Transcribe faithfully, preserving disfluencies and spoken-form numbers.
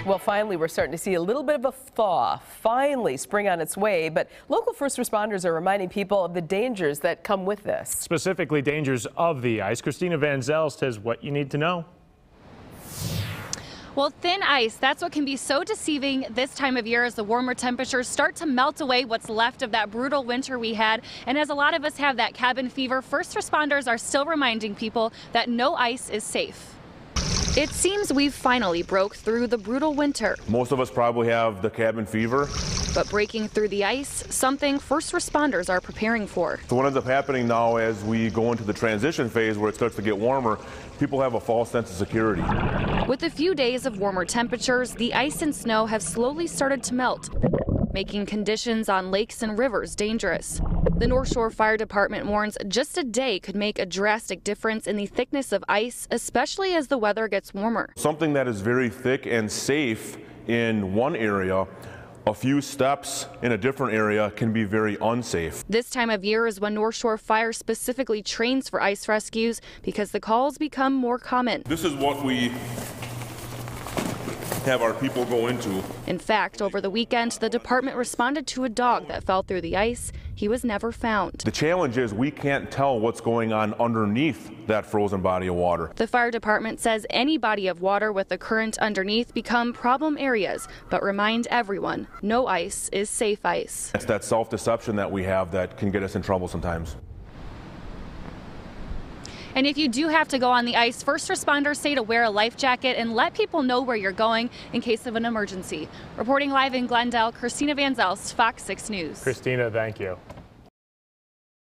Well, finally, we're starting to see a little bit of a thaw. Finally, spring on its way, but local first responders are reminding people of the dangers that come with this. Specifically, dangers of the ice. Christina Van Zelst has what you need to know. Well, thin ice, that's what can be so deceiving this time of year as the warmer temperatures start to melt away what's left of that brutal winter we had. And as a lot of us have that cabin fever, first responders are still reminding people that no ice is safe. It seems we've finally broke through the brutal winter. Most of us probably have the cabin fever. But breaking through the ice, something first responders are preparing for. So what ends up happening now as we go into the transition phase where it starts to get warmer, people have a false sense of security. With a few days of warmer temperatures, the ice and snow have slowly started to melt, making conditions on lakes and rivers dangerous. The North Shore Fire Department warns just a day could make a drastic difference in the thickness of ice, especially as the weather gets warmer. Something that is very thick and safe in one area, a few steps in a different area can be very unsafe. This time of year is when North Shore Fire specifically trains for ice rescues because the calls become more common. This is what we have our people go into. In fact, over the weekend, the department responded to a dog that fell through the ice. He was never found. The challenge is we can't tell what's going on underneath that frozen body of water. The fire department says any body of water with a current underneath become problem areas, but remind everyone no ice is safe ice. It's that self-deception that we have that can get us in trouble sometimes. And if you do have to go on the ice, first responders say to wear a life jacket and let people know where you're going in case of an emergency. Reporting live in Glendale, Christina Van Zelst, Fox six News. Christina, thank you.